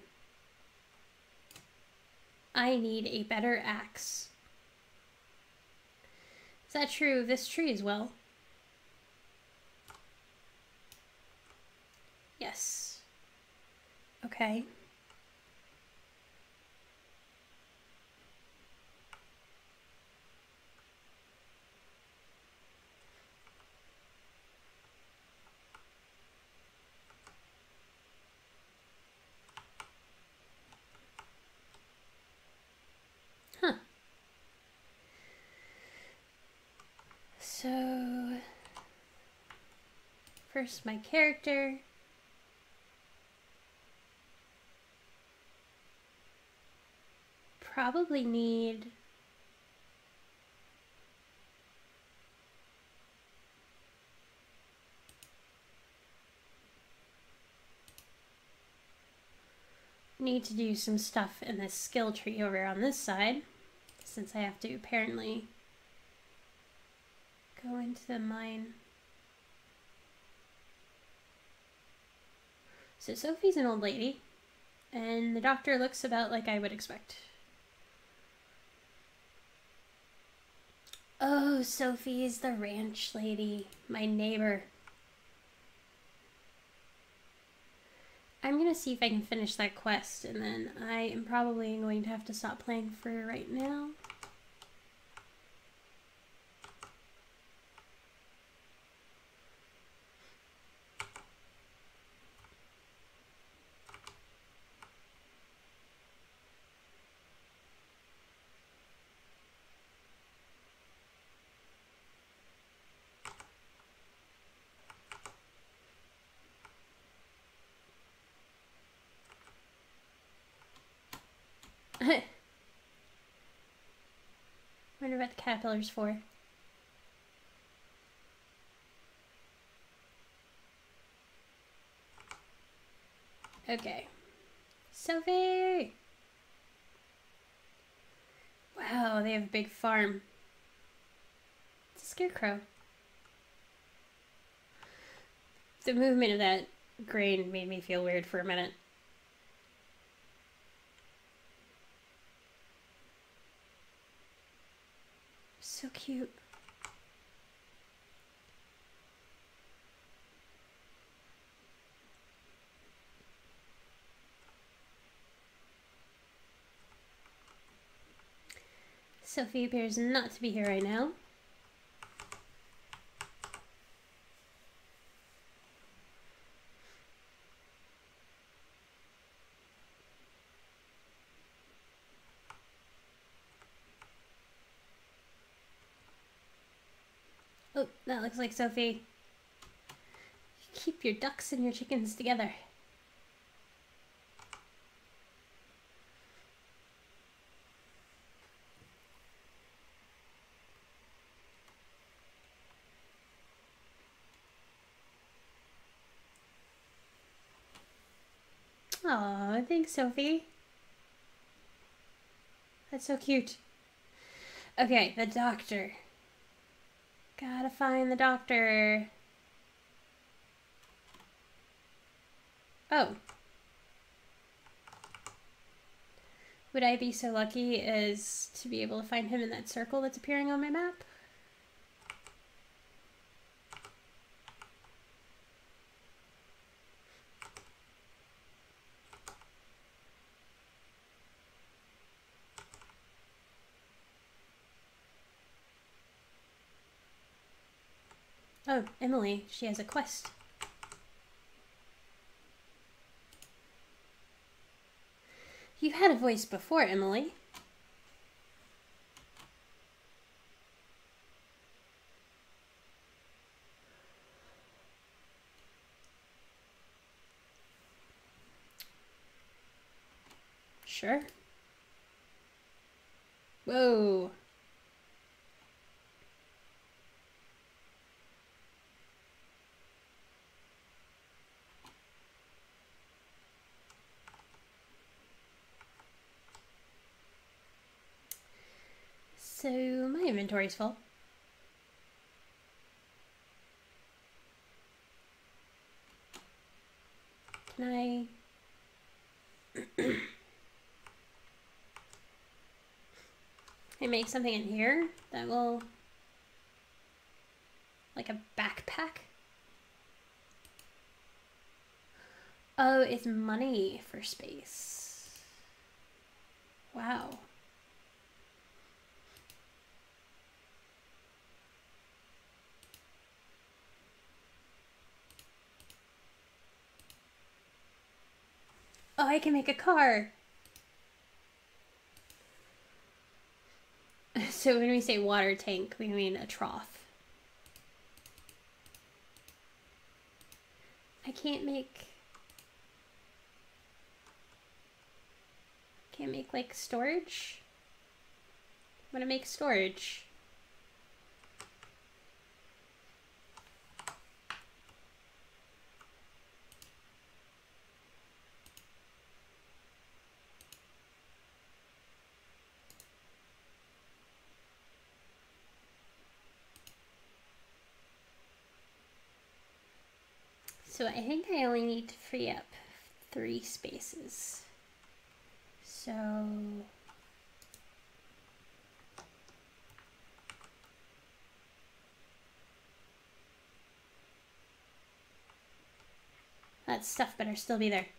I need a better axe. Is that true of this tree as well? Yes. Okay. Huh. So, first my character. probably need... need to do some stuff in this skill tree over on this side, since I have to apparently go into the mine. So Sophie's an old lady, and the doctor looks about like I would expect. Oh, Sophie is the ranch lady, my neighbor. I'm gonna see if I can finish that quest, and then I am probably going to have to stop playing for right now. Wonder what the caterpillar's for. Okay. Sophie! Wow, they have a big farm. It's a scarecrow. The movement of that grain made me feel weird for a minute. So cute. Sophie appears not to be here right now. Oh, that looks like Sophie. Keep your ducks and your chickens together. Aw, thanks, Sophie. That's so cute. Okay, the doctor. Gotta find the doctor. Oh. Would I be so lucky as to be able to find him in that circle that's appearing on my map? Oh, Emily, she has a quest. You had a voice before, Emily. Sure. Whoa. So my inventory's full. Can I... Can I make something in here that will... like a backpack? Oh, it's money for space. Wow. Oh, I can make a car. So when we say water tank, we mean a trough. I can't make... Can't make, like, storage? gonna make storage. So I think I only need to free up three spaces. So that stuff better still be there.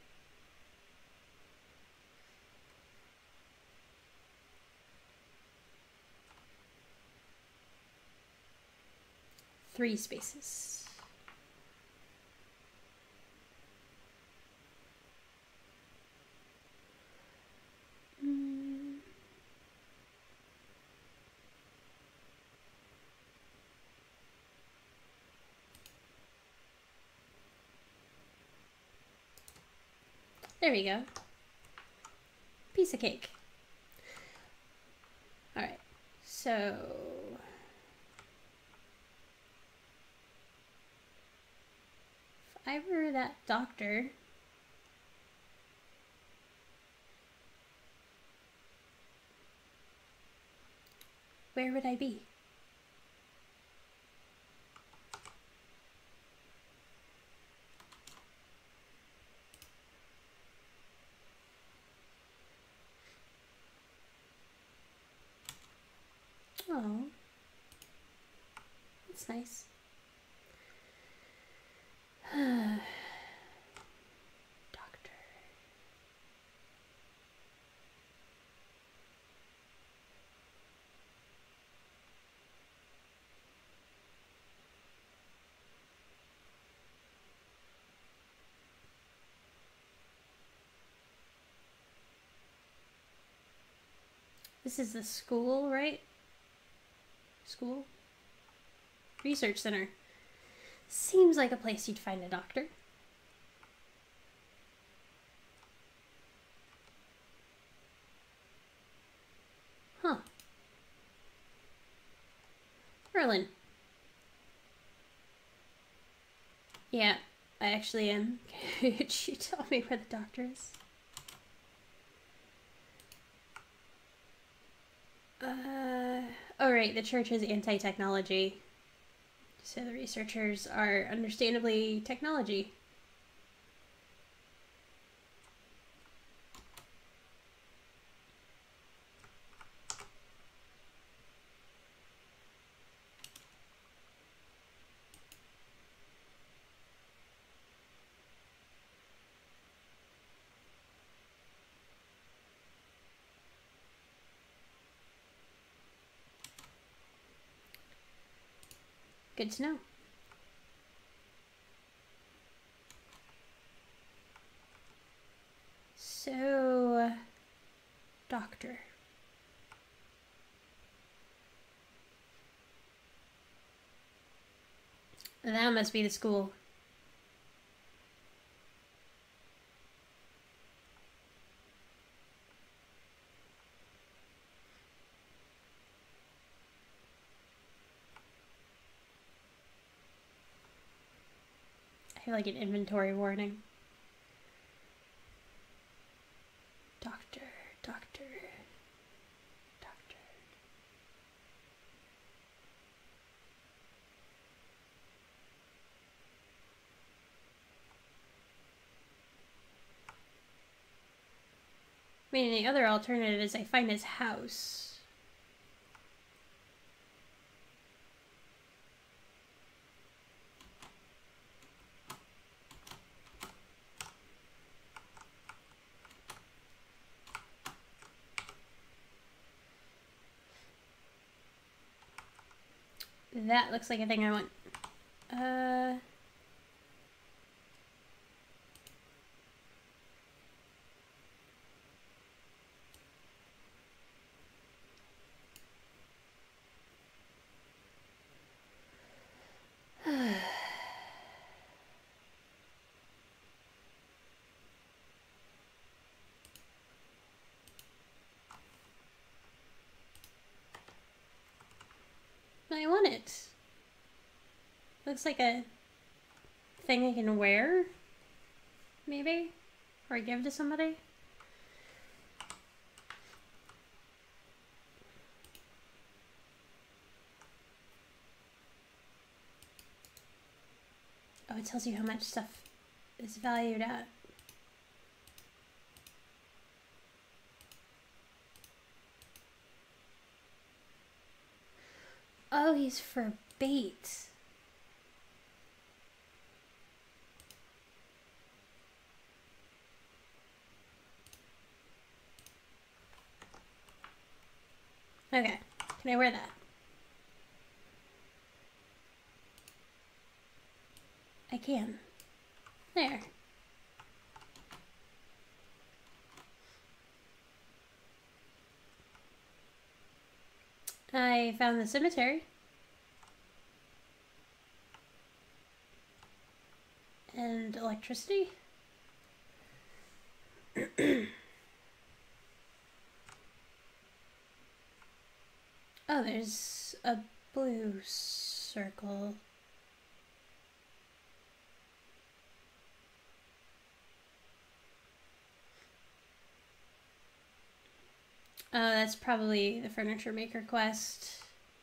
Three spaces. There we go. Piece of cake. Alright, so if I were that doctor, where would I be? Oh, that's nice. Doctor. This is the school, right? School? Research center. Seems like a place you'd find a doctor. Huh. Merlin. Yeah, I actually am. Could you tell me where the doctor is? Uh, oh right, the church is anti-technology. So the researchers are understandably technology. Good to know. So, doctor. That must be the school. I feel like an inventory warning. Doctor, doctor, doctor. I mean, the other alternative is I find his house. That looks like a thing I want. Uh... I want it. Looks like a thing I can wear, maybe? Or give to somebody? Oh, it tells you how much stuff is valued at. Oh, he's for bait. Okay, can I wear that? I can. There. I found the cemetery. And electricity. Oh, there's a blue circle. Oh, that's probably the furniture maker quest.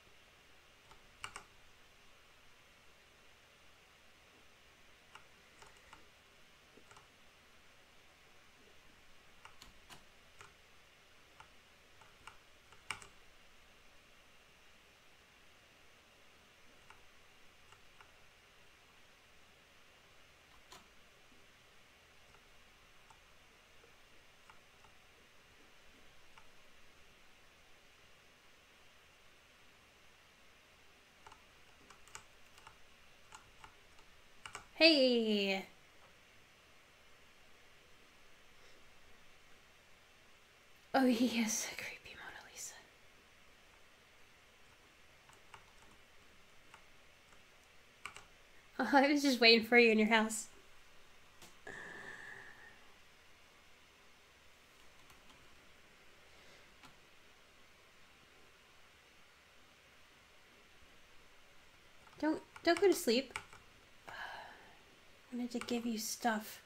Hey! Oh, yes, a creepy Mona Lisa. Oh, I was just waiting for you in your house. Don't don't go to sleep. I wanted to give you stuff.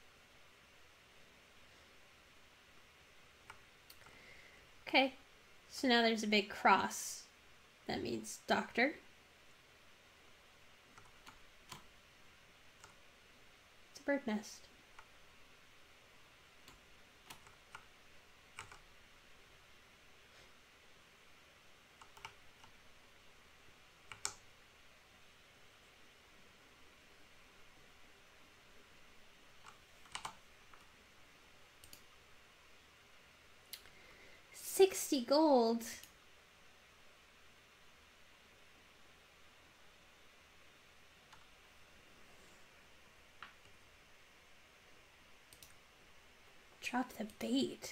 Okay, so now there's a big cross. That means doctor. It's a bird nest. Sixty gold. Drop the bait.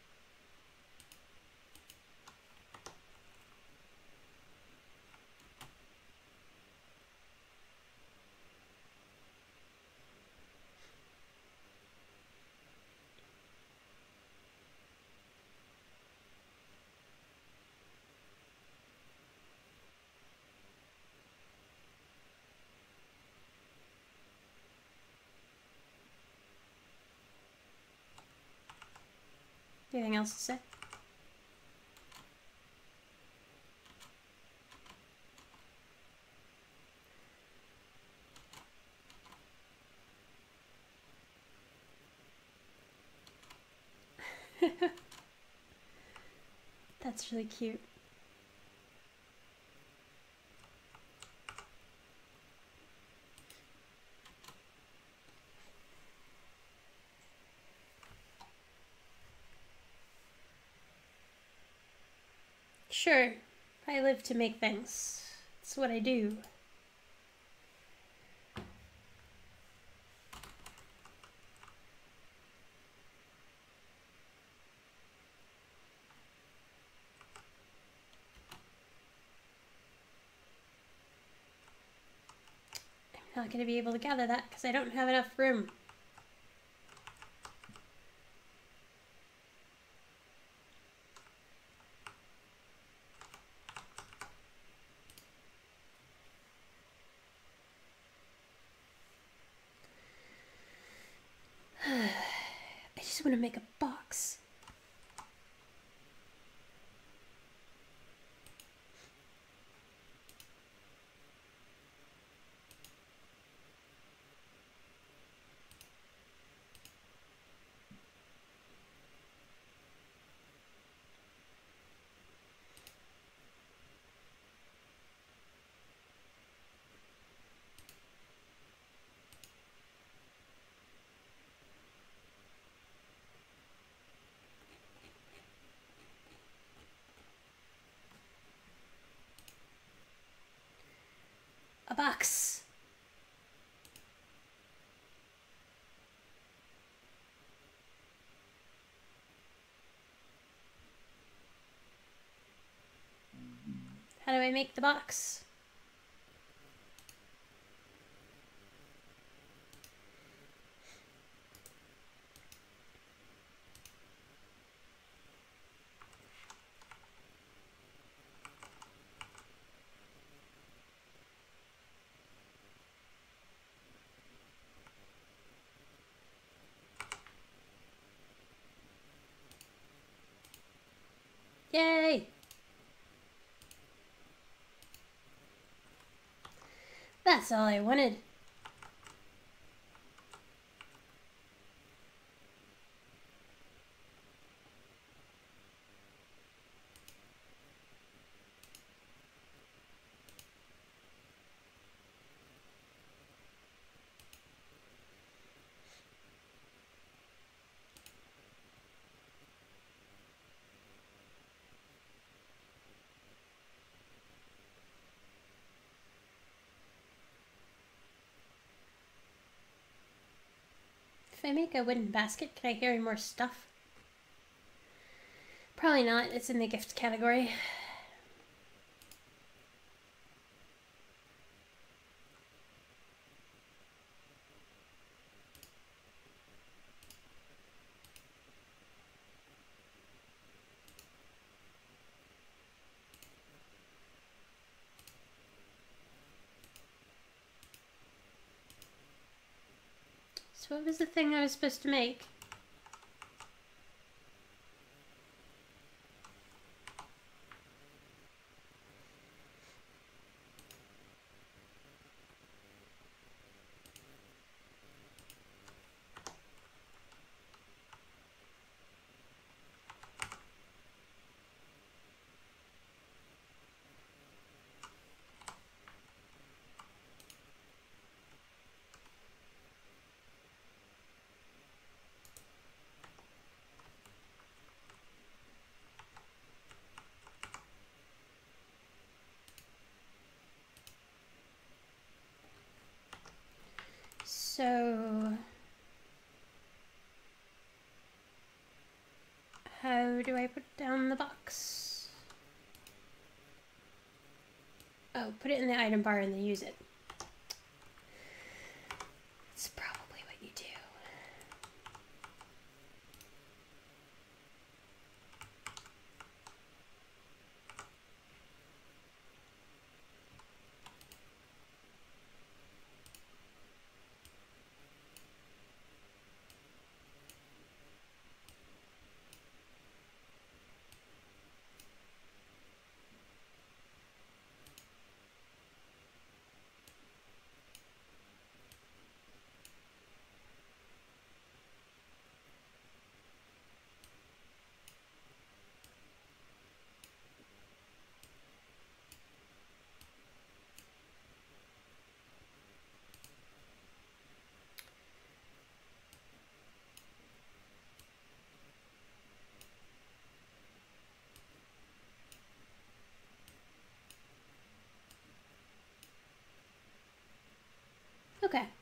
Anything else to say? That's really cute. Sure, I live to make things. It's what I do. I'm not going to be able to gather that because I don't have enough room. gonna make a box. A box. How do I make the box? Yay! That's all I wanted. If I make a wooden basket, can I carry more stuff? Probably not. It's in the gift category. So what was the thing I was supposed to make? So, how do I put down the box? Oh, put it in the item bar and then use it. That's probably what you do. Okay.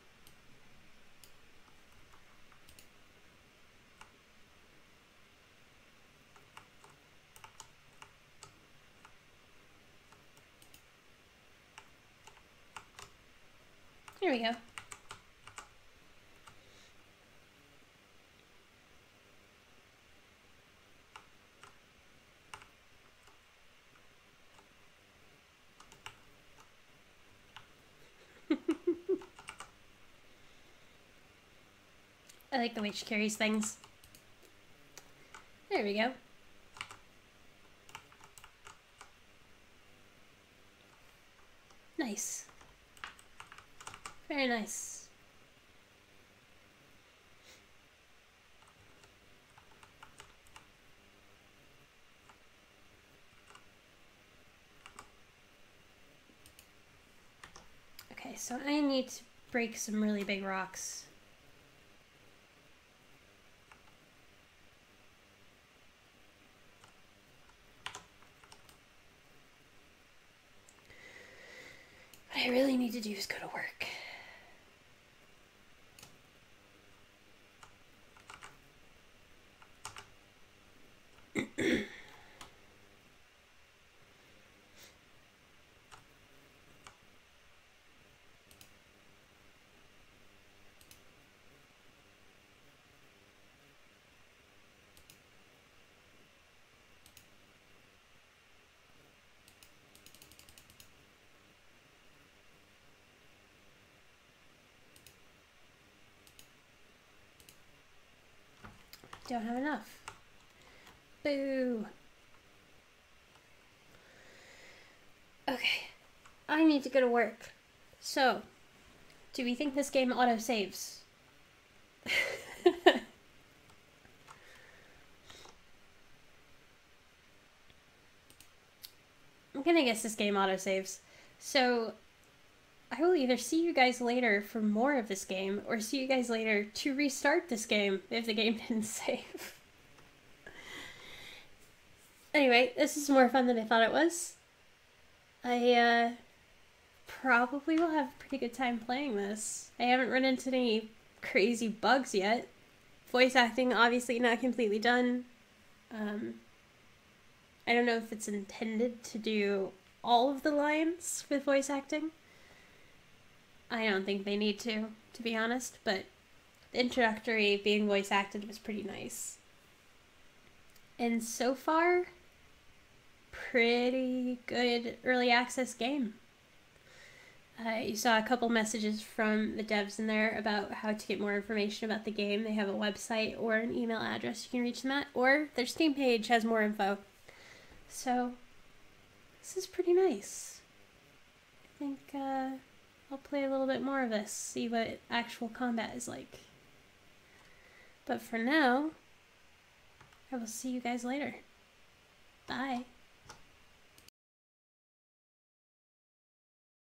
Here we go. I like the way she carries things. There we go. Nice. Very nice. Okay, so I need to break some really big rocks. What I really need to do is go to work. Don't have enough. Boo. Okay, I need to go to work. So, do we think this game auto-saves? I'm gonna guess this game auto-saves. So, I will either see you guys later for more of this game, or see you guys later to restart this game if the game didn't save. Anyway, this is more fun than I thought it was. I, uh, probably will have a pretty good time playing this. I haven't run into any crazy bugs yet. Voice acting, obviously not completely done. Um, I don't know if it's intended to do all of the lines with voice acting. I don't think they need to, to be honest, but the introductory being voice acted was pretty nice. And so far, pretty good early access game. Uh, you saw a couple messages from the devs in there about how to get more information about the game. They have a website or an email address you can reach them at, or their Steam page has more info. So, this is pretty nice. I think, uh... I'll play a little bit more of this, see what actual combat is like. But for now, I will see you guys later. Bye.